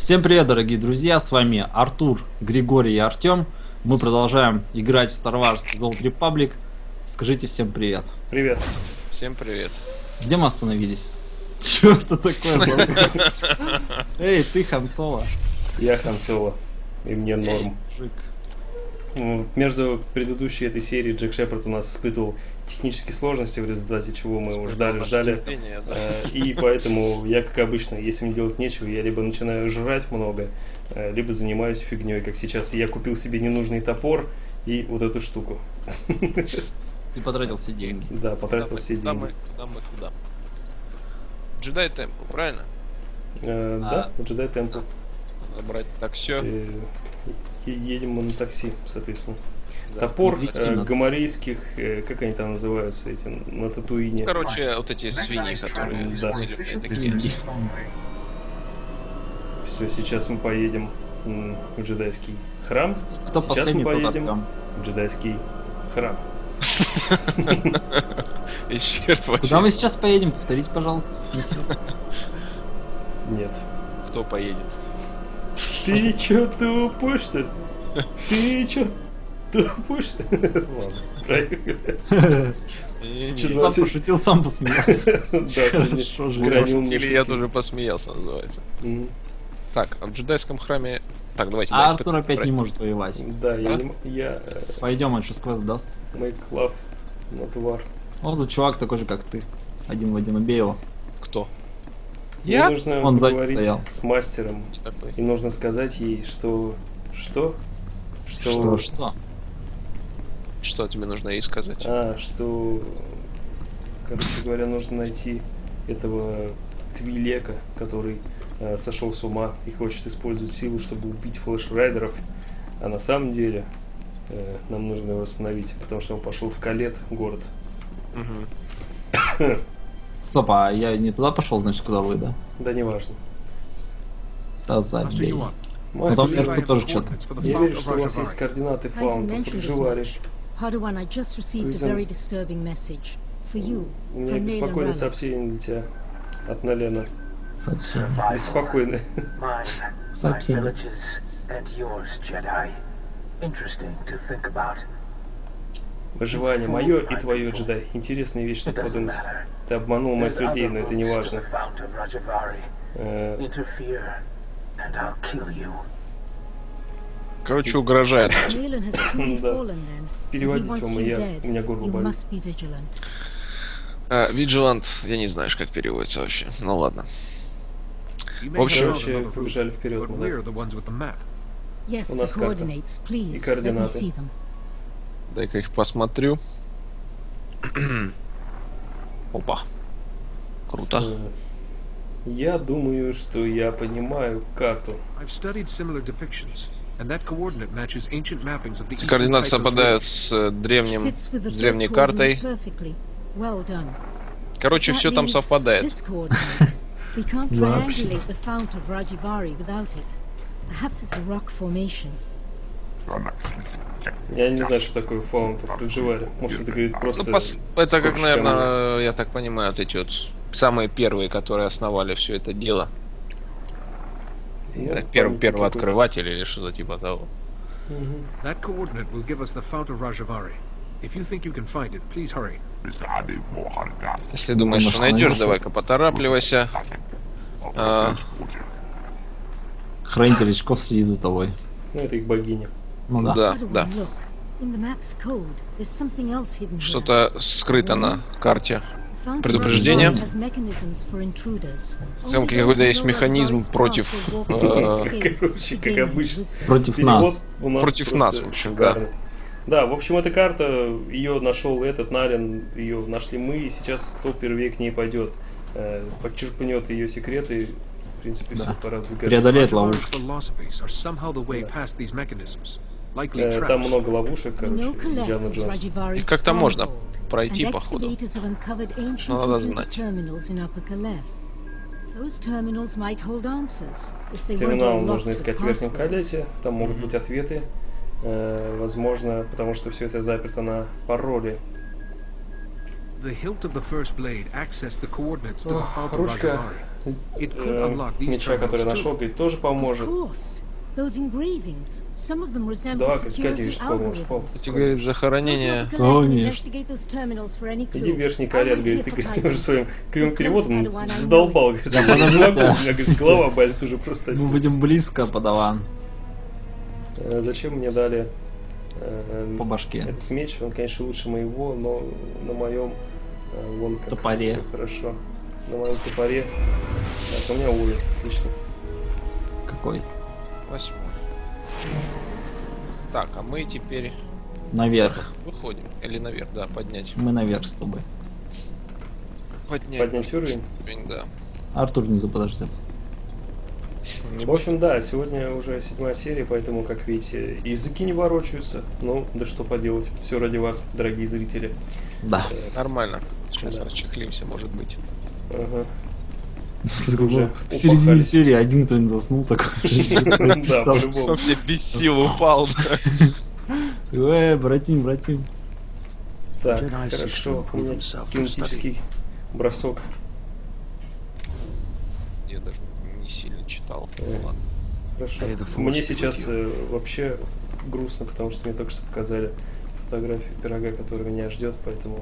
Всем привет, дорогие друзья, с вами Артур, Григорий и Артем. Мы продолжаем играть в Star Wars The Old Republic. Скажите всем привет. Привет. Всем привет. Где мы остановились? Чё это такое? Эй, ты Хан Соло. Я Хан Соло, и мне норм. Между предыдущей этой серией Джек Шепард у нас испытывал технические сложности, в результате чего мы его ждали. И поэтому я, как обычно, если мне делать нечего, я либо начинаю жрать много, либо занимаюсь фигней, как сейчас. Я купил себе ненужный топор и вот эту штуку. Ты потратил все деньги. Да, потратил все деньги. Куда? Джедай Темпл, правильно? Да, Джедай Темпл. Забрать такси. Едем мы на такси, соответственно. Да. Топор гоморейских, как они там называются, эти, на Татуине. Короче, вот эти свиньи, которые Свиньи. Все, сейчас мы поедем в джедайский храм. Кто сейчас мы поедем в джедайский храм. Куда мы сейчас поедем? Повторите, пожалуйста. Нет. Кто поедет? Ты чё тупой-что? Ты чё тупой-что? Ладно, проехали. Сам пошутил, сам посмеялся. Да, или я тоже посмеялся, называется. Так, а в джедайском храме... Так, давайте. А Артур опять не может воевать. Да, я... Пойдем, он сейчас квест даст. Make love, not war. Вот тут чувак такой же, как ты. Один в один, убей его. Кто? Мне нужно Он сзади поговорить стоял. с мастером. И нужно сказать ей, что... Что? Что? Что тебе нужно ей сказать? Что... Короче говоря, нужно найти этого Твилека, который сошел с ума и хочет использовать силу, чтобы убить флеш-райдеров. А на самом деле нам нужно его остановить, потому что он пошел в Калет, город. Стоп, а я не туда пошел, значит, куда вы, да? Да, неважно. Да, забей. Мастер, Потом вверху тоже что-то. я вижу, что у вас есть координаты фаунта в Раджаваре. У меня беспокойное сообщение для тебя от Налена. Сообщение. Беспокойное. Сообщение. Выживание мое и твое, джедай. Интересная вещь, что подумать. Ты обманул моих людей, но это не важно. Короче, угрожает. Да. Переводить вам, у меня горло болит. Vigilant, я не знаю, как переводится вообще. Ну ладно. В общем, короче, побежали вперед. У нас карта и координаты. Дай-ка их посмотрю. Опа. Круто. Я думаю, что я понимаю карту. Координаты совпадают с древней картой. Короче, все там совпадает. Я не знаю, что такое фаунт в Раджаваре. Может, это говорит просто... Это как, наверное, я так понимаю, вот эти вот самые первые, которые основали все это дело. Первый открыватель или что-то типа того. Если думаешь, что найдешь, давай-ка поторапливайся. Хранитель очков следит за тобой. Ну, это их богиня. Ну да. Да. Что-то скрыто на карте. Предупреждение. Там какой-то есть механизм против... Короче, как обычно. Против нас. Против нас, в общем, да. Да, в общем, эта карта, ее нашел этот Нален, ее нашли мы, и сейчас кто первее к ней пойдет, подчерпнет ее секреты, в принципе, все, пора двигаться. Преодолеет ловушки. Там много ловушек, короче, Индиана Джонс. И как-то можно пройти, походу. Но надо знать. Терминал нужно искать в верхнем колесе, там могут быть ответы, возможно, потому что все это заперто на пароле. The hilt of the first blade accessed the coordinates to the Fount of Ручка Rajavary. меча, который нашел, говорит, тоже поможет. Да, Катя, видишь, поможет. Ты говоришь, захоронение. Конечно. Иди в верхний карет, говорит, ты, говорит, уже своим кривым переводом задолбал. Говорит, Да я не могу, подождите. у меня, говорит, голова болит уже просто. Мы будем близко, подаван. Зачем мне дали По башке. этот меч? Он, конечно, лучше моего, но на моем вон как Топоре. все хорошо. На моем топоре. Так, у меня уровень, отлично. Какой? 8. Так, а мы теперь Наверх. выходим. Или наверх, да, поднять. Мы наверх с тобой. Поднять уровень. Да. Артур не заподождет. Не В общем, да, сегодня уже 7-я серия, поэтому, как видите, языки не ворочаются. Ну, да что поделать. Все ради вас, дорогие зрители. Да. нормально. Сейчас Да. расчехлимся, может быть. Ага. Уже в середине упахали. серии один кто-нибудь заснул такой. Да, по-любому. Вообще без сил упал. Братим, братим. Так, хорошо. У меня кинетический бросок. Я даже не сильно читал. Ладно. Хорошо. Мне сейчас вообще грустно, потому что мне только что показали фотографию пирога, который меня ждет, поэтому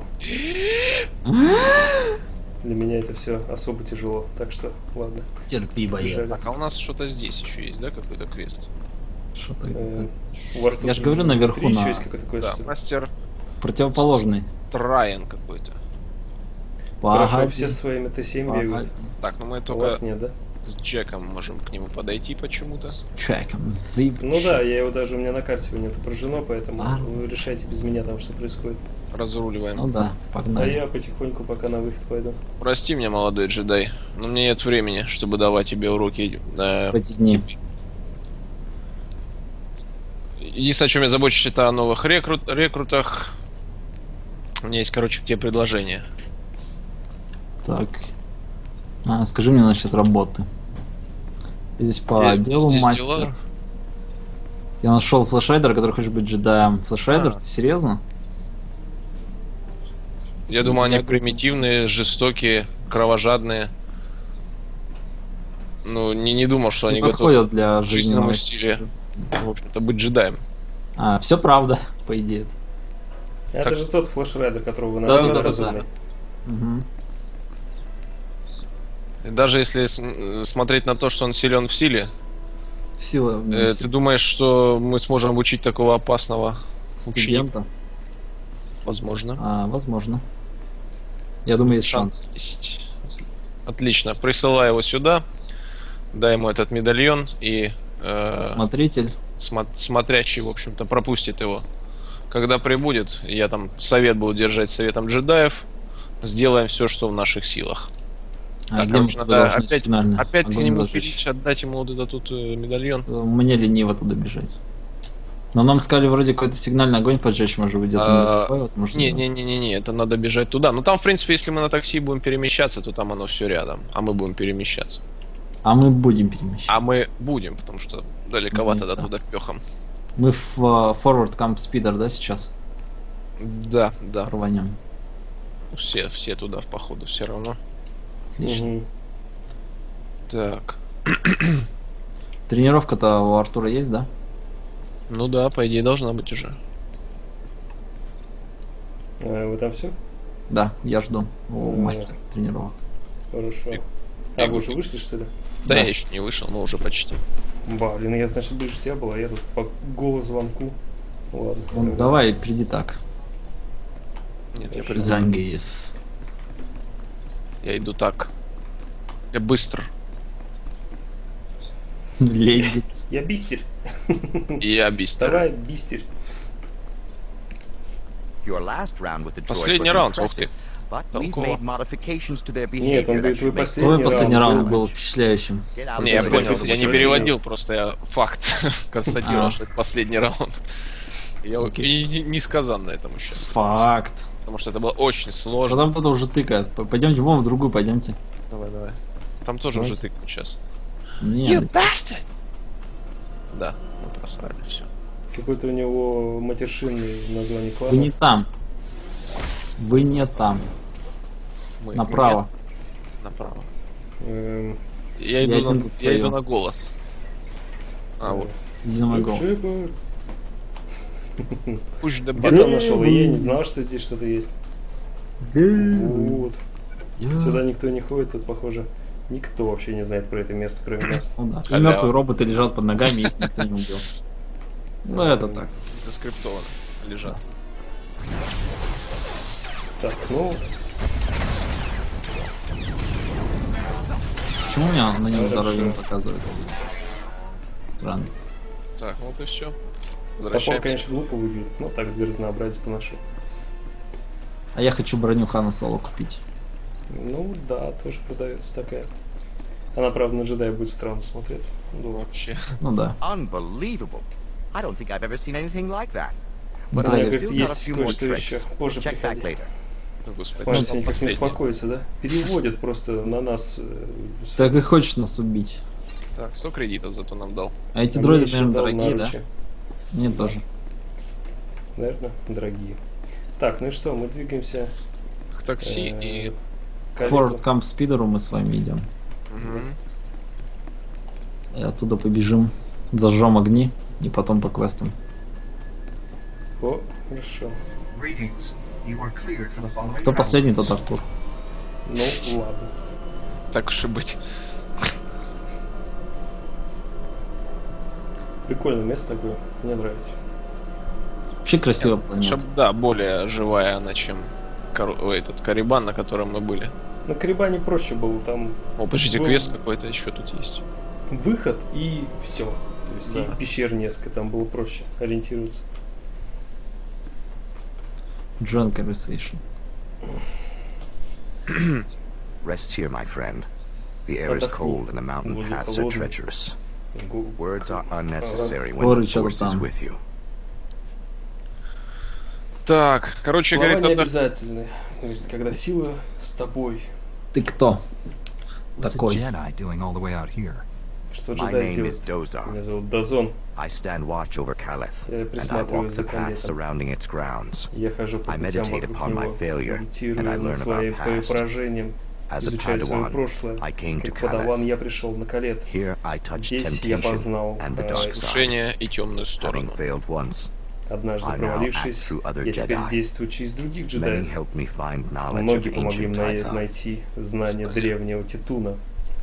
для меня это все особо тяжело. Так что, ладно. Терпи, Жаль. боец. Так, а у нас что-то здесь еще есть, да, какой-то квест? Что-то У вас Я тут ж говорю, наверху внутри еще на- есть какой-то квест. Да, мастер противоположный. Траен какой-то. Хорошо, Погоди, все со своими Т7 погоди. бегают. Так, ну мы У только вас нет, да? с Джеком можем к нему подойти почему-то. С чеком. Вип. Ну да, я его даже у меня на карте не отображено, поэтому Ладно. вы решайте без меня там, что происходит. Разруливаем. Ну да, А погнали. я потихоньку пока на выход пойду. Прости меня, молодой джедай, но мне нет времени, чтобы давать тебе уроки. В эти дни. Единственное, о чем я забочусь, это о новых рекрутах. У меня есть, короче, к тебе предложение. Так. Скажи мне насчет работы. Здесь по делу Здесь мастер. дела. Я нашел флешрайдера, который хочет быть джедаем. Флешрайдер, ты серьезно? Я думаю, они Я- примитивные, жестокие, кровожадные. Ну, не думал, что они Не готовы подходят для к жизненному жизненного стилю, в общем-то, быть джедаем. Все правда, по идее. Это Так. же тот флешрайдер, которого вы Да, нашли, да, да, разумный. Мгм. И даже если смотреть на то, что он силен в силе, Сила ты думаешь, что мы сможем обучить такого опасного студента. Возможно. Возможно. Я думаю, есть шанс. Есть. Отлично. Присылай его сюда, дай ему этот медальон, и Смотритель. смотрящий, в общем-то, пропустит его. Когда прибудет, я там совет буду держать советом джедаев, сделаем все, что в наших силах. Так, Где мы с короче, тобой надо должны опять финально к огонь нему зажечь? перейти, отдать ему вот этот тут медальон. Мне лениво туда бежать. Но нам сказали, вроде какой-то сигнальный огонь поджечь, может быть, где-то. Не, это надо бежать туда. Но там, в принципе, если мы на такси будем перемещаться, то там оно все рядом, а мы будем перемещаться. А мы будем перемещаться. А мы будем, потому что далековато Ну, до да. туда пехом. Мы в Forward Camp Speeder, да, сейчас? Да. Рванем. Все туда в походу все равно. Отлично. Мгм. Так. Тренировка-то у Артура есть, да? Ну да, по идее должна быть уже. Вы там все? Да, я жду у Ну, мастера тренировок. Хорошо. Я А вы уже вышли, что ли? Да, Да. я еще не вышел, но уже почти. Блин, я, значит, ближе тебя был, а я тут по голозвонку. Ладно. Ну, давай, приди так. Нет, я, Хорошо. Зангиев. я иду так. Я быстро. Ледец. Я бистерь. И я быстро. Давай, бистерь. Последний раунд, ух ты. Толково. Нет, он говорит, вы Твой последний последний раунд. раунд был впечатляющим. Не, я это понял, какой-то я не шоу переводил, просто я факт констатировал, А. что это последний раунд. Я Окей. и несказанно этому сейчас. Факт. Потому что это было очень сложно. Потом кто-то уже тыкает. Пойдемте вон в другую, пойдемте. Давай. Там тоже Давайте. уже тыкнут сейчас. Нет. bastard! Да, мы просрали все. Какой-то у него матершинный название клана. Вы не там. Вы не там. Направо. Направо. Я иду на голос. А вот. Иди на мой голос. Пусть Где там нашел? Я не знал, что здесь что-то есть. Вот. Сюда никто не ходит, тут, похоже, никто вообще не знает про это место, кроме нас. Ну да. И мертвые роботы лежат под ногами, их никто не убил. Ну это так. Заскриптовано лежат. Так, ну, Почему у меня на нем Хорошо. здоровье не показывается? Странно. Так, вот и все. топор, Возвращаемся. конечно, глупо выглядит, но так для разнообразия поношу. А я хочу броню Хана Соло купить. Ну, да, тоже продается такая. Она, правда, на джедая будет странно смотреться. Думаю. Вообще. Ну да. Unbelievable. I don't think I've ever seen anything like that. Да, But I've я- говорит, still got a есть few more кое-что tricks. еще. Позже Check back приходи. later. Господи, Смотрите, они как не последний. успокоятся, да? Переводят просто на нас. Так и хочет нас убить. Так, 100 кредитов зато нам дал. А эти А дроиды, мне еще наверное, дал дорогие, да? наручи. Мне тоже. Наверное, дорогие. Так, ну и что, мы двигаемся К такси и... к К Олегу. Форт Камп Спидеру мы с вами идем. Мгм. И оттуда побежим, зажжем огни и потом по квестам. О, хорошо. Кто последний, тот Артур. Ну, ладно. Так уж и быть. Прикольное место такое, мне нравится. Вообще красиво планета. Чтоб, да, более живая она, чем этот Карибан, на котором мы были. На Карибане проще было, там О, почти был квест какой-то еще тут есть. выход и все. То есть Да. и пещер несколько, там было проще ориентироваться. Joint Conversation. Rest here, my friend. The air is Отдохни. cold and the mountain Воздух paths are холодный. treacherous. Гу- Words are unnecessary when Горы the что-то force is там. with you. Так, короче, Слова говорит, не отдох- обязательны. Говорит, когда сила с тобой. Ты кто? What's a Такой. Jedi doing all the way out here? Что My джедай name is сделает? Dozar. Меня зовут Дазон. I stand watch over Caleth, Я and I присматриваю walk за the path Калетом. surrounding its grounds. Я хожу по I путям meditate вокруг upon my него, failure, медитирую and I над learn своим about past. поражением, As a изучаю свое Padawan, прошлое. I came to Как Падаван Caleth. я пришел на Калет. Here I touched Здесь я temptation познал and the dark side. искушение и темную сторону. Having failed once, Однажды I now провалившись, act through other я теперь Jedi. действую через других many джедаев. helped me find knowledge of Многие помогли ancient мне Tython. найти знания древнего Титуна.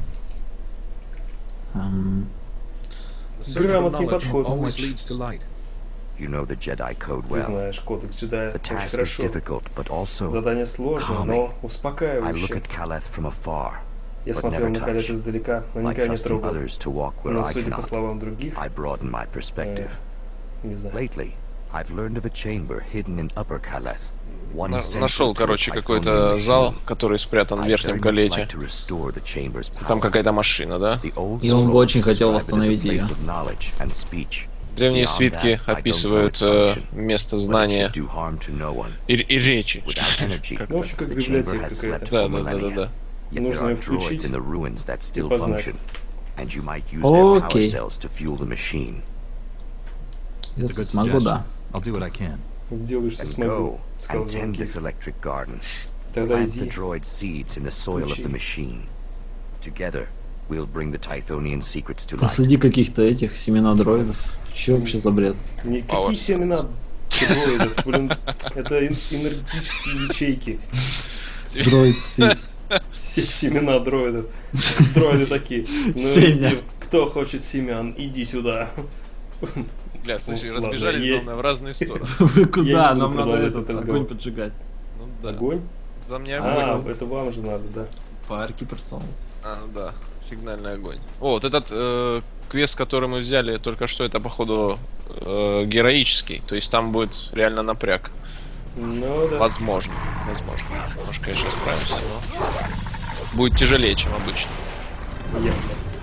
Грамотный подход, always Мэтч. leads to light. You know the Jedi code Ты well. знаешь кодекс джедая The очень task is хорошо. difficult, but also Задание сложное, но I look успокаивающее. at Caleth from afar, Я but смотрел never на Калет touch. издалека, но By никогда не trusting трогал. others to walk where Но, I судя по cannot, словам других, I broaden my perspective. не знаю. Lately, I've learned of a chamber hidden in Upper Caleth. One central Нашел, to the короче, Tythonian какой-то зал, machine. который спрятан в I'd верхнем very much колете. like to restore the chamber's Там power. какая-то машина, да? The old И он бы scrolls очень хотел describe it as a восстановить place её. of knowledge and speech. Древние Beyond свитки that, I don't know описывают its function, место but it знания should do harm to no one. и речи. Without energy, Как-то. Ну, в общем, как the библиотека chamber has slept какая-то. Да, for да, да, да, millennia. да. Yet Нужно there её are droids включить in the ruins that still познать. function, and you might use their power Окей. cells to fuel the machine. It's a Если good смогу, да. suggestion. I'll do what I can. Сделаю, что And смогу, go сказал and tend Джон this Кир. electric garden. Тогда Plant the иди. droid seeds in the soil of Включи. the machine. Together, we'll bring the Tythonian secrets to light. Посади каких-то этих семена дроидов. Че вообще за бред? Какие семена дроидов? Блин, это энергетические ячейки. Дроид Сидс. Семена дроидов. Дроиды такие. Ну, Семя. иди, кто хочет семян, иди сюда. Бля, слушай, Ладно, разбежались, я- главное, в разные стороны. Вы Я куда? не буду Нам надо продолжать этот этот разговор. огонь поджигать. Ну да. Огонь? Там не А, огонь. это вам же надо, да. Фаерки персонал. А, да, сигнальный огонь. О, вот этот квест, который мы взяли только что, это походу героический. То есть там будет реально напряг. Ну да. Возможно. Возможно. Может, конечно, справимся, но будет тяжелее, чем обычно. Явно.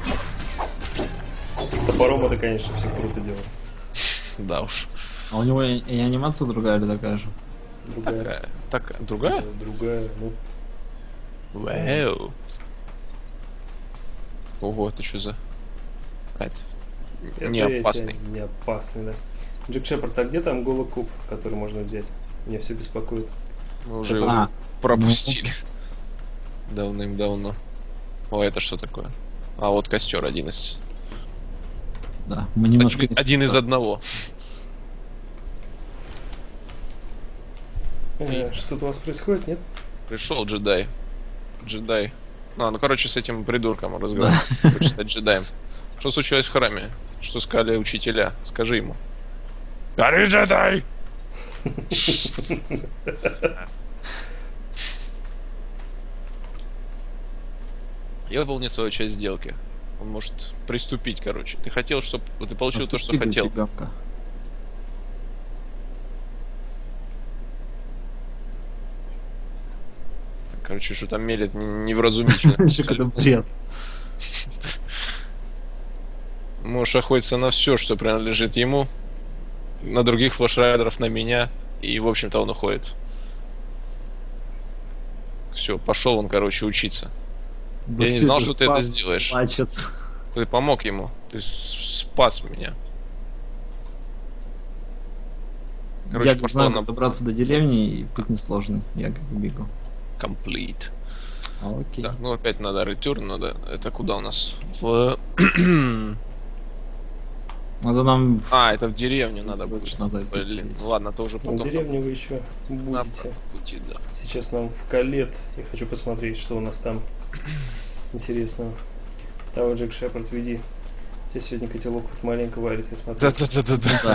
Топором это, конечно, все круто делать. Да уж. А у него и анимация другая или такая же? Другая. Другая? Другая. Ну, Вау. Ого, это что за... Это... это Не я тебе- опасный. Не опасный, да. Джек Шепард, а где там голый куб, который можно взять? Меня все беспокоит. Мы уже Это- его А, пропустили. Давным-давно. О, это что такое? А вот костер один из... Да, мы немножко... Один из одного. Что-то у вас происходит, нет? Пришел джедай. Джедай. Ну, короче, с этим придурком разговаривать. Хочет стать джедаем. Что случилось в храме? Что сказали учителя? Скажи ему. Гори, джедай! Я выполнил свою часть сделки. Он может приступить, короче. Ты хотел, чтобы ты получил то, что хотел. Ребенка. Короче, что там мелет невразумительно. Еще когда бред. Можешь охотиться на все, что принадлежит ему, на других флешрайдеров, на меня, и, в общем-то, он уходит. Все, пошел он, короче, учиться. Я не знал, что ты это сделаешь. Плачется. Ты помог ему, ты спас меня. Короче, Я пошел знаю, на как добраться до деревни, и путь несложный. Я как бы бегу. Complete. Окей. Так, ну опять надо return, надо. Это куда у нас? В... Надо нам... это в деревню надо будет. Надо Блин, пить. ну ладно, то уже В потом. деревне вы еще На будете. пути, да. Сейчас нам в Калет. Я хочу посмотреть, что у нас там интересного. Того, Джек Шепард, веди. У тебя сегодня котелок вот маленько варит, я смотрю. Да.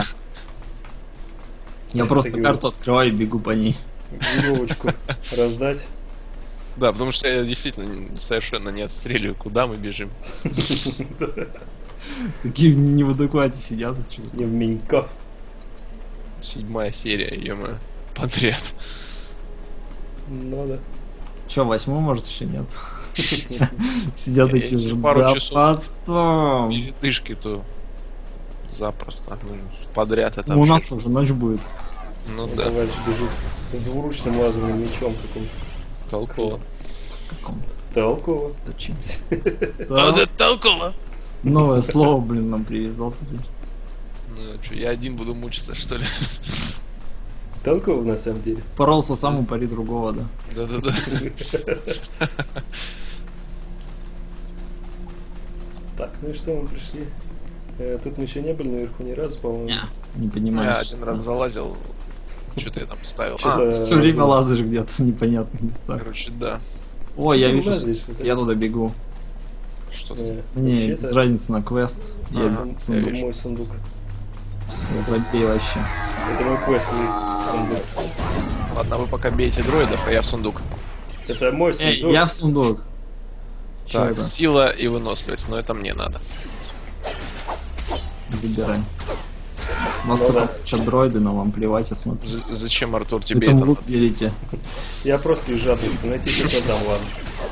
Я Что просто ты карту открываю и бегу по ней. Веревочку раздать. Да, потому что я действительно совершенно не отстреливаю, куда мы бежим. Такие не в адеквате сидят. Не в Менько. 7-я серия, ё-моё, подряд. Ну да. Че, 8-й, может, еще нет? Сидят Я такие если уже. пару Да часов потом. Передышки, то запросто. Ну, подряд это Ну, у нас вообще- тоже ночь будет. Ну да, Товарищ бежит с двуручным лазерным мечом каким-то. толково. Каком-то. Толково. Зачем? это толково! Новое слово, блин, нам привязал теперь. Ну, что, я один буду мучиться, что ли? Толково на самом деле. Поролся сам, упари другого, да. Да-да-да. Так, ну и что, мы пришли. Тут мы еще не были наверху ни разу, по-моему. Не Я понимаешь. один раз залазил. Что-то я там ставил. Чё-то- Все время лазаешь где-то в непонятных местах. Короче, да. Ой, я Ты вижу, лазаешь вот я туда бегу. Что-то. Мне вообще-то без разницы на квест. Я Ага, иду в сундук. это мой сундук. Всё, забей вообще. Это мой квестовый сундук. Ладно, вы пока бейте дроидов, а я в сундук. Это мой Эй, сундук. я в сундук. Чё Так, это? сила и выносливость, но это мне надо. Забирай. У вас Ну только да. куча дроиды, но вам плевать, я смотрю. Зачем, Артур, Вы тебе там это лут надо? делите. Я просто из жадности. Найти сейчас отдам, ладно.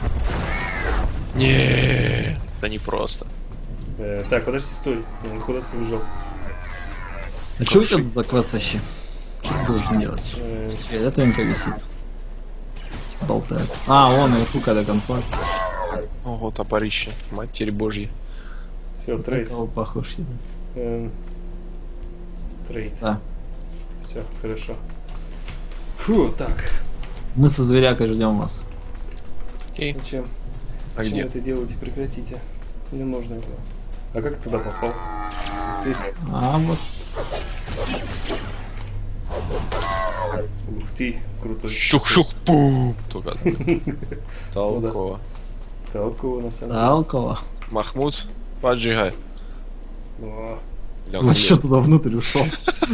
Нет, это не просто. Так, подожди, стой. Он куда-то побежал. А что у тебя за квест вообще? Что ты должен делать? Фиолетовенько висит. Болтается. А, вон, наверху когда консоль. Ого, топорище, матерь божья. Все, трейд. Кого похож я. Трейд. Да. Все, хорошо. Фу, так. Мы со зверякой ждем вас. Окей, Зачем? а Зачем где? это делаете? Прекратите. Не нужно этого. А как ты туда попал? Ух ты. А вот. Ух ты. Крутой. Щух-щух-пум! Только толково. Толково на самом деле. Алкова. Махмуд, поджигай. О, Бля, он Вообще лет. туда внутрь ушел.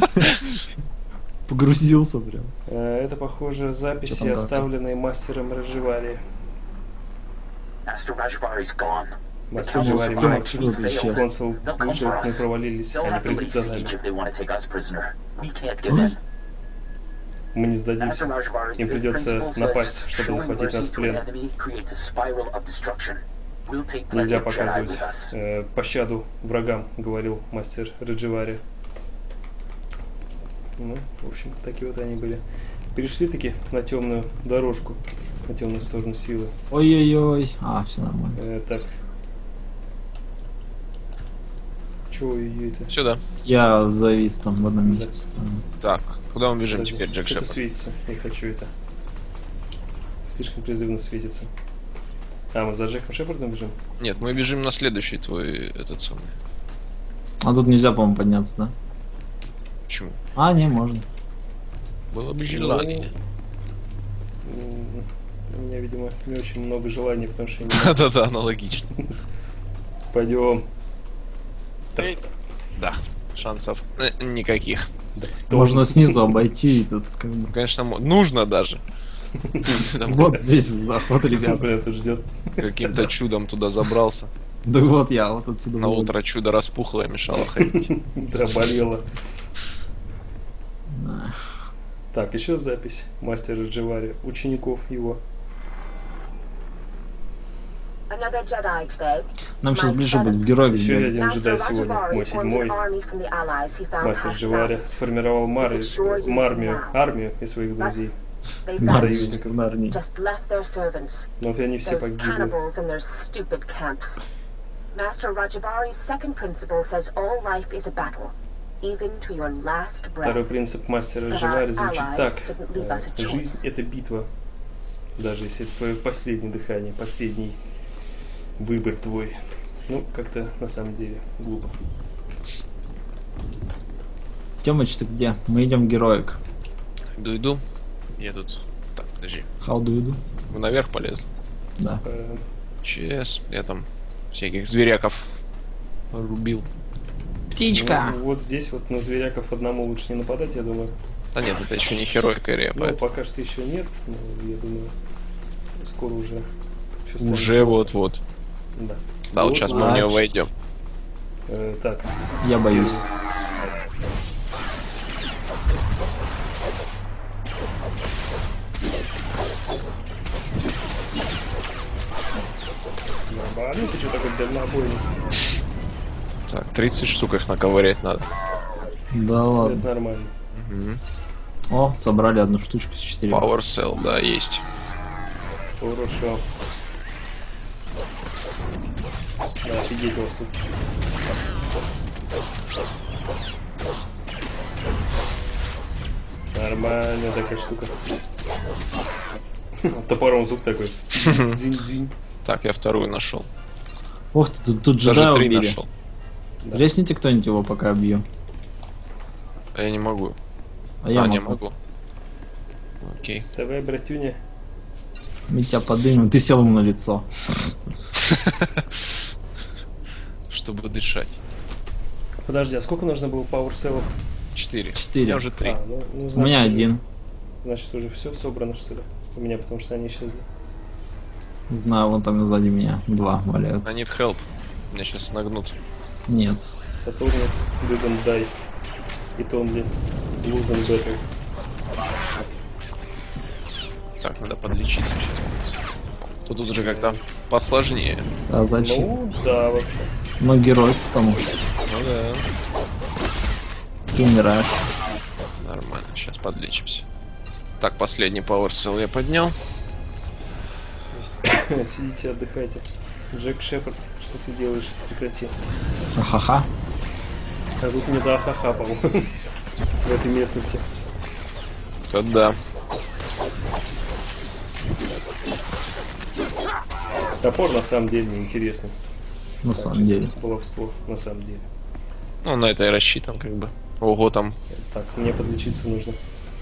Погрузился прям. Это, похоже, Чё записи, там как? оставленные мастером Радживари. Master Rajvari's gone. Мастер Council Радживари Фильм survived. откуда исчез. Консул They'll come выжил, for мы us. провалились, They'll они have to придут lay за siege нами. if they want to take us prisoner. We can't give in. Мы не Master сдадимся. Rajvari's Им fifth придется principle напасть, says, чтобы showing захватить нас mercy в to an плен. enemy creates a spiral of destruction. We'll take plenty Нельзя of Jedi показывать with us. пощаду врагам, говорил мастер Радживари. Ну, в общем, такие вот они были. Перешли таки на темную дорожку, на темную сторону силы. Ой-ой-ой. А, все нормально. Так. Чего ее это? Сюда. Я завис там в одном месте. странно. Так, куда мы бежим Подожди, теперь, Джек что-то Шепард? светится. Не хочу это. Слишком призывно светится. А, мы за Джеком Шепардом бежим? Нет, мы бежим на следующий твой этот самый. А тут нельзя, по-моему, подняться, да? Почему? А, не, можно. Было бы желание. У меня, видимо, не очень много желаний, потому что я не Да-да-да, аналогично. Пойдем. Да, шансов никаких. Можно снизу обойти и тут как бы... Конечно, нужно даже. Там Вот здесь заход, ребята. Блин, тут ждет. каким-то чудом туда забрался. Да вот я вот отсюда. На вылез. утро чудо распухлое мешало ходить. Да, болело. Да. Так, еще запись мастера Дживари, учеников его. Another Jedi today. Нам сейчас ближе будет в героя. Еще где- один джедай сегодня, мой седьмой. Мастер Дживари сформировал армию из своих друзей, союзников. Нарнии. Но они все погибли. Master Rajabari's second principle says all life is a battle, even to your last breath. Второй принцип мастера Дживари звучит так. Жизнь — это битва. Даже если это твое последнее дыхание, последний выбор твой. Ну, как-то на самом деле глупо. Тёмыч, ты где? Мы идем в героик. Иду. Я тут... Так, подожди. How do you do? Вы наверх полезли? Да. Чес. Я там всяких зверяков рубил. Птичка! Ну, вот здесь вот на зверяков одному лучше не нападать, я думаю. Да нет, это еще не хероика эрия, Ну, поэтому... пока что еще нет, но я думаю, скоро уже. всё станет Уже плохо. вот-вот. Да. Да, вот сейчас мы в него войдем. Так. Я боюсь. Блин, ты что такой дальнобойный? Так, 30 штук их наковырять надо. Да Это ладно. нормально. О, собрали одну штучку с 4. Power Cell, да, есть. Хорошо. Да, офигеть вас. Нормальная такая штука. Топором звук такой. Дзинь-дзинь. Так, я вторую нашел. Ух ты, тут Даже джедая 3 убили. нашел. Тресните кто-нибудь его, пока бью. А я не могу. А я не могу. могу. Окей. Вставай, братюня. Мы тебя подымем. Ты сел ему на лицо. Чтобы дышать. Подожди, а сколько нужно было пауэрселов? 4. 4. Я уже 3. У значит, меня уже- один. Значит, уже все собрано, что ли? У меня, потому что они исчезли. Знаю, вон там сзади меня 2 валяются. I need help. Меня сейчас нагнут. Нет. Saturnus didn't die. It only lose and better. Так, надо подлечиться сейчас. Тут уже как-то посложнее. А зачем? Ну, да, вообще. Ну, герой, потому что Ну да. ты умираешь. Нормально, сейчас подлечимся. Так, последний Power Cell я поднял. Сидите, отдыхайте. Джек Шепард, что ты делаешь? Прекрати. Ха-ха. А тут не до ахаха, по-моему, в этой местности. То да. Топор на самом деле неинтересный. На Так, самом чисто деле. баловство, на самом деле. Ну, на это и рассчитан, как бы. Ого, там. Так, мне подлечиться нужно.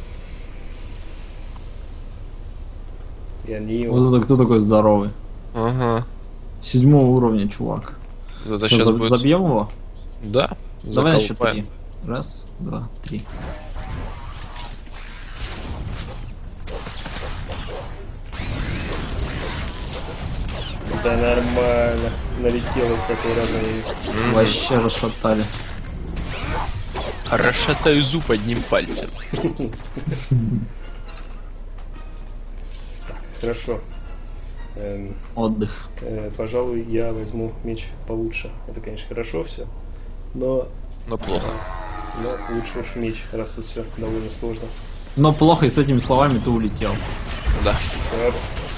Я не... Вот это кто такой здоровый? Ага. 7 уровня, чувак. Вот это Что, сейчас будет... забьем его? Да. Давай на счет заколупаем. 3. Раз, два, 3. Да нормально. Налетело всякой разной. Вообще расшатали. Расшатаю зуб одним пальцем. Хорошо. Отдых. Пожалуй, я возьму меч получше. Это, конечно, хорошо все. Но Но плохо. лучше уж меч, раз тут все довольно сложно. Но плохо, и с этими словами ты улетел. Да. Оп.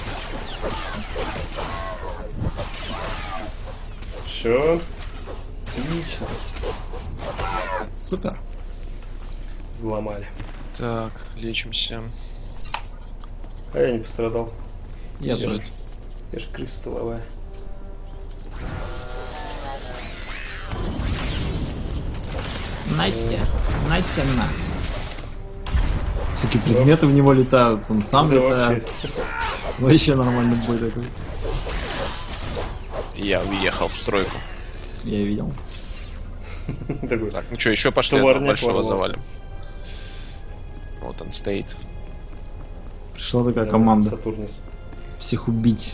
Все. Отлично. Супер. Взломали. Так, лечимся. А я не пострадал. Я Лежит. тоже. Я ж крыса столовая. Нате, нате на. Всякие предметы в него летают, он сам Да летает. Вообще нормальный бой такой. Я уехал в стройку. Я видел. Такой. Так, ну что, еще пошли Товарняк этого большого ворвался. завалим. Вот он стоит. Пришла такая Давай, команда. Сатурнис. Всех убить.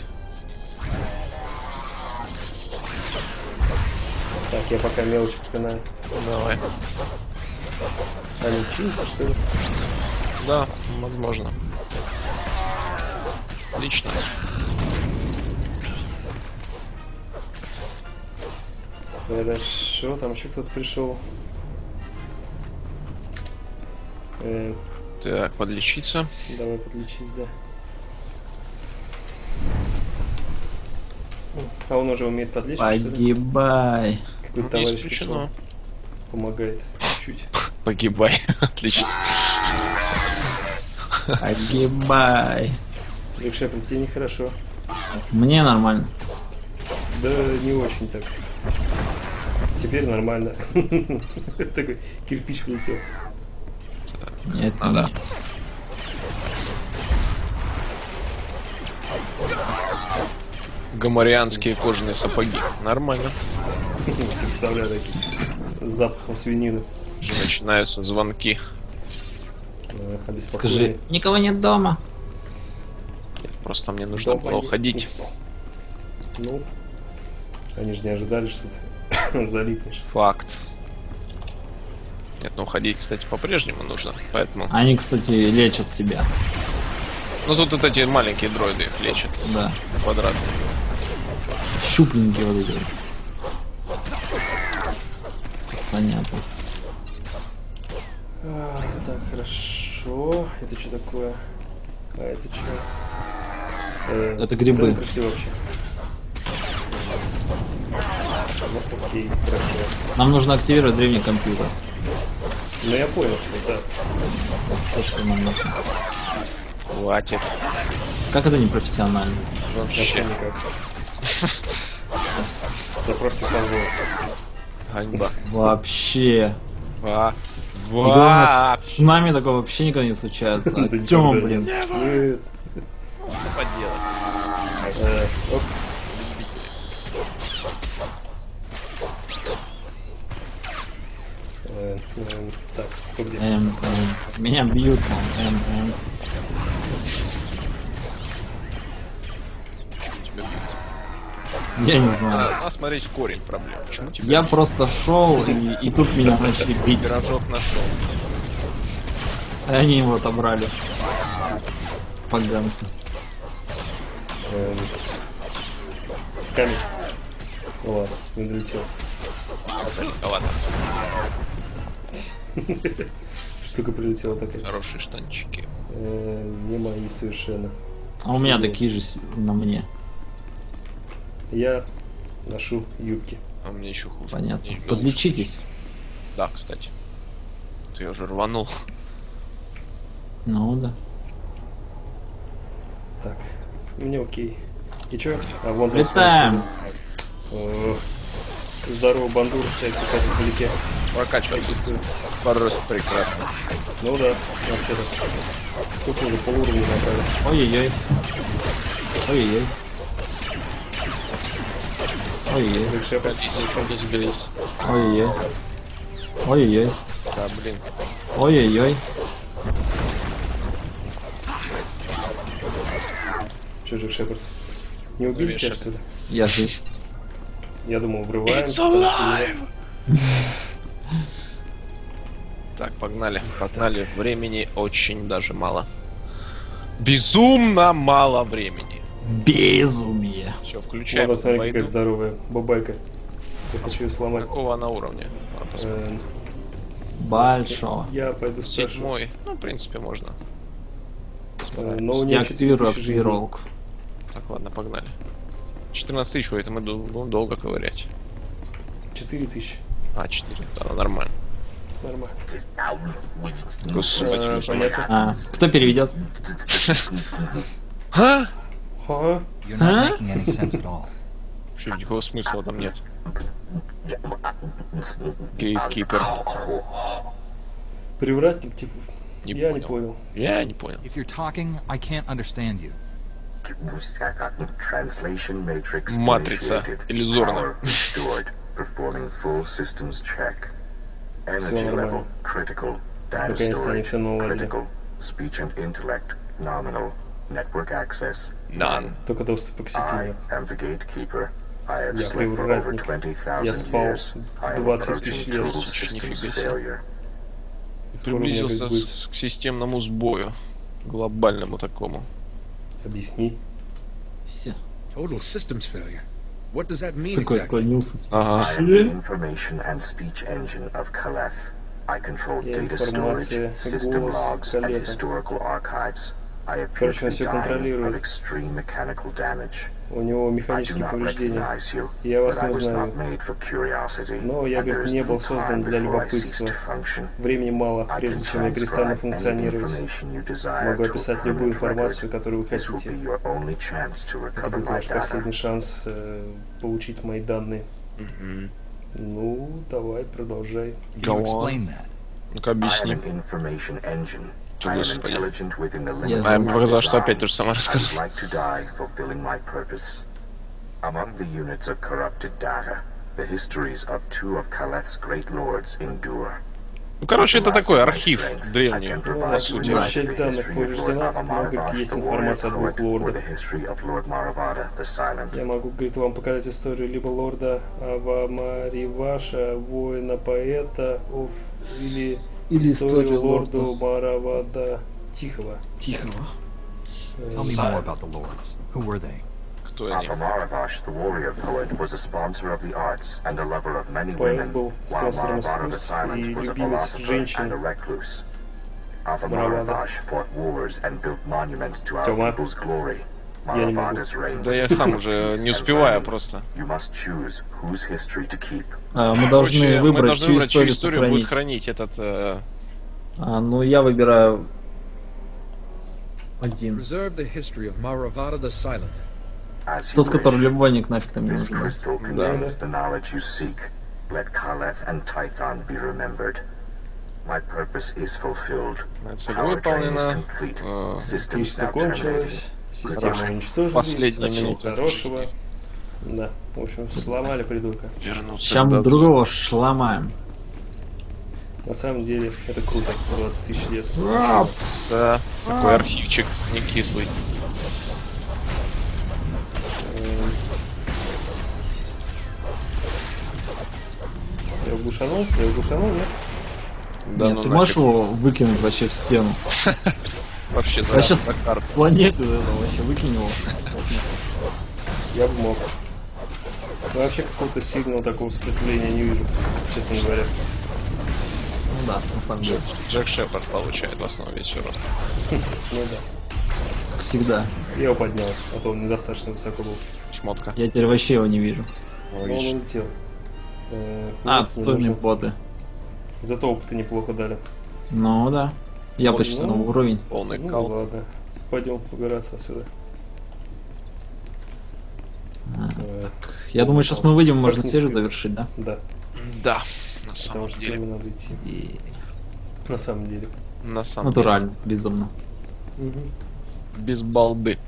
Так, я пока мелочь попинаю. Давай. Они чинятся, что ли? Да, возможно. Отлично. Хорошо, там еще кто-то пришел. Так, подлечиться. Давай подлечись, да. А он уже умеет подлечить, что ли? Погибай. Какой-то Не товарищ исключено. пришел. Помогает чуть-чуть. Погибай. Отлично. Погибай. Джек Шепард, тебе нехорошо. Мне нормально. Да не очень так. Теперь нормально. Такой кирпич влетел. Нет, Ну да. Гоморианские кожаные сапоги. Нормально. Представляю такие. С запахом свинины. Уже начинаются звонки. Обеспокоенный. Скажи, никого нет дома. Просто мне нужно Дома было нет уходить. никого. Ну, они же не ожидали, что ты залипнешь. Факт. Нет, ну уходить, кстати, по-прежнему нужно. Поэтому. Они, кстати, лечат себя. Ну тут вот эти маленькие дроиды их лечат. Да. Квадратные. Щупленькие вот эти. Пацанята. Так, хорошо. Это что такое? А это что? Это грибы. Пришли вообще. Ну, окей, хорошо. Нам нужно активировать древний компьютер. Ну я понял, что да. Вот все, что нам нужно. Хватит. Как это непрофессионально? Вообще Вообще. никак. Это просто позор. Ганьба. Вообще. И главное, Ва. с нами такое вообще никогда не случается. А Да Тёма, никогда блин. нет. Что поделать? Оп. Так, кто где? Меня бьют там. Тебя бьют. Я не знаю. Надо смотреть в корень проблем. Почему тебя Я бьют? просто шел, и тут меня начали бить. Пирожок нашел. И они его отобрали. Поганцы. Камень. Ну ладно, не долетел. Ладно. Штука прилетела такая. Хорошие штанчики. Не мои совершенно. А у меня Что такие же на мне. Я ношу юбки. А у меня еще хуже. Понятно. Мне Подлечитесь. лучше. Да, кстати. Ты уже рванул. Ну да. Так, мне окей. И чё? А вон там Летаем. смотри. Здорово, бандура стоит какая-то вдалеке. Прокачиваться. Чувствую. Просто прекрасно. Ну да, вообще-то. Сколько уже полуровня набрали. Ой-ой-ой. Ой-ой-ой. Ой-ой-ой. Джек Шепард, Колись, ну чё? разберись. Ой-ой-ой. Ой-ой-ой. Да, блин. Ой-ой-ой. Чё, Джек Шепард? Не убили Привет, тебя, Шепард. что ли? Я жив. Я думал, врываемся. It's там alive! Так, погнали. Погнали. Времени очень даже мало. Безумно мало времени. Безумие. Все, включаем Ладно, смотри, какая войну. здоровая бабайка. Я хочу ее сломать. Какого она уровня? Надо посмотреть. Большого. Я пойду спрошу. 7. Ну, в принципе, можно. Но у Я нее 4000 активирую жизней. активировку. Так, ладно, погнали. 14 тысяч, это мы будем долго ковырять. 4000. А, 4, да, ну, нормально. Нормально. Господи. Понятно. А, кто переведет? А? Ага. You're not making any sense at all. Вообще никакого смысла там нет. Гейткипер. Привратник, типа. Не Я не понял. понял. Я не понял. If you're talking, I can't understand you. Translation matrix Матрица initiated. иллюзорная. Power restored. Performing full systems check. Всё Energy нормально. level critical. Data Наконец-то они storage всё наладили. critical. Speech and intellect nominal. Network access None. Только доступа к сети I нет. am the gatekeeper. I have Я slept for over привратник. 20,000 Я спал years. I am 20 тысяч approaching лет. total Нифига systems себе. failure. И скоро у меня Приблизился будет. к системному сбою. Глобальному такому. Объясни. Все. Total systems failure. What does that mean Такой exactly? отклонился. Ага. I am the information and speech engine of Kaleth. I control Я data информация, storage, system голос logs, and Калета. historical archives. I appear Короче, to он be всё dying контролирует. of extreme mechanical damage. У него I do механические not повреждения. recognize you, Я вас but I не was узнаю. not made for curiosity, Но я, and there говорит, is не был little создан time для before I cease любопытства. to function. Времени мало, I прежде can чем я перестану transcribe any функционировать. information you desire Могу to a описать любую permanent информацию, record. которую вы This will хотите. be your only chance to Это recover будет my ваш последний data. шанс получить мои данные. Мгм. Ну, давай, продолжай. Can you Go on. explain that? Ну-ка I am объясни. an information engine. Чё, I am господи. intelligent within the Я limits А, of мне my показалось, что design. опять то же самое I would рассказал. like to die fulfilling my purpose. Among the units of corrupted data, the histories of two of Kaleth's great lords endure. Ну, короче, это такой архив древний, Ну, по да, сути. большая часть данных повреждена, но, говорит, есть информация от двух лордов. Я могу, говорит, вам показать историю либо лорда Авамариваша, воина-поэта, или историю лорда Маравада Тихого. Тихого. Tell me more about the lords. Who were they? Кто они? Avamaravash, the warrior poet, was a sponsor of the arts and a lover of many Поэт women, был while спонсором Maravada the искусств Silent и was a любимец philosopher женщин. and a recluse. Маравада. Avamaravash fought wars and built monuments to our Тёма. people's glory. Я не могу. Maravada's reign Да was я filled сам with уже peace не and успеваю harmony. просто. You must choose whose history to keep. Мы должны Короче, мы выбрать, должны чью выбрать, чью историю историю будет сохранить. хранить этот... Ну, я выбираю один. Preserve the history of Maravada the Silent. As you Тот, который wish. любовник нафиг там не This нужен. crystal contains the knowledge you seek. Let Kaleth and Tython be remembered. My purpose is fulfilled. Цель Power train is выполнена. complete. Э, Systems Электричество now terminated. кончилось, систему Хорошо. уничтожились, Последняя всего минута хорошего. Да, в общем, сломали придурка. Вернуться Сейчас к мы Дадзу. другого шломаем. На самом деле, это круто, 20 тысяч лет. Да, такой архивчик не кислый. Я углушанул, нет? Да, Нет, ну ты нафиг. можешь его выкинуть вообще в стену? Вообще за Вообще с за карту. планеты этого вообще выкинь его. Я бы мог. Но вообще какого-то сильного такого сопротивления не вижу, честно говоря. Ну да, на самом деле. Джек Шепард получает в основе всего. Ну да. Как всегда. Я его поднял, а то он недостаточно высоко был. Шмотка. Я теперь вообще его не вижу. Но он Логично. улетел. Отстойные боты. Зато опыта неплохо дали. Ну да. Я Вот, почти ну, на уровень. Полный Ну кал. ладно. Пойдем убираться отсюда. Я думаю, сейчас мы выйдем, можно Как серию нести? завершить, да? Да, Да, на потому самом что деле. теме надо идти. На самом деле. На самом Натурально, безумно. деле. Без балды.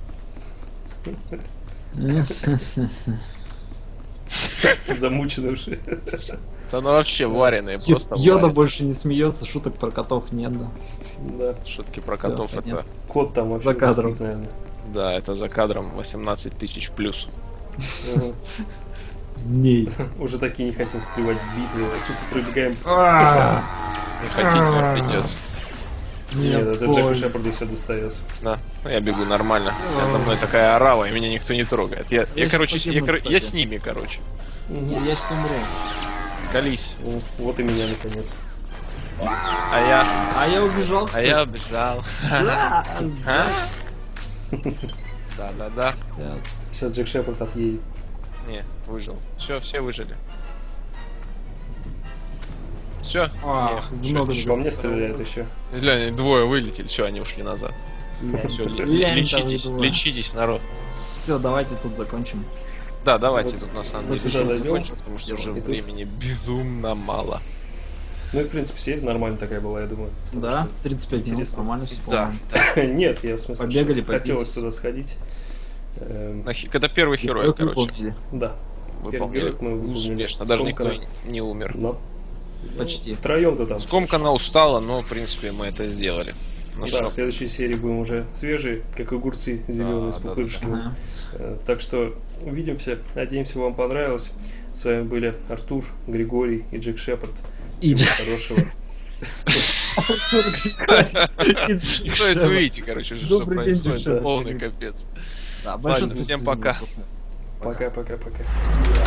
Замучены уже. Да ну вообще вареные, просто Йода вареные. больше не смеется, шуток про котов нет, да. Да. Шутки про Всё, котов это... конец. Кот там вообще За кадром. спит, наверное. Да, это за кадром 18 тысяч плюс. Ага. Ней. Уже такие не хотим встревать в битвы. Тут пробегаем. Не хотите, но придется. Нет, это Джеку Шепарду все достается. Да, ну я бегу нормально. За мной такая орава, и меня никто не трогает. Я Я короче, щас погибну, я кстати. с ними, короче. Я сейчас умру. Колись. Вот и меня наконец. А я... А я убежал, А кстати. я бежал. А? Да-да-да. Сейчас Джек Шепард отъедет. Не, выжил. Все выжили. Все. много По мне стреляют еще. Глянь, двое вылетели, все, они ушли назад. Все, Лянь там лечитесь, двое. лечитесь, народ. все, давайте тут закончим. Да, давайте Вот тут на самом мы деле сюда дойдем, закончим, потому что уже и тут- времени безумно мало. Ну и, в принципе, серия нормальная такая была, я думаю. потому Да, что 35 минут, интересно. нормально все. Да. Нет, я в смысле, Побегали, что хотелось побились. туда сходить. Когда первый герой, короче, Да, выполнили герой мы выполнили. успешно. Даже никто Скомканно. не умер. но Почти. втроем-то там. Скомканно устала, но, в принципе, мы это сделали. Ну Да, что, в следующей серии будем уже свежие, как огурцы зеленые с Да, да, пупырышками. Ага. Так что увидимся. Надеемся, вам понравилось. С вами были Артур, Григорий и Джек Шепард. И Всего хорошего. то есть вы видите, короче, что Добрый день, происходит. Джек. Полный капец. Да, большое Ладно, всем спасибо за пока. просмотр. Пока-пока-пока.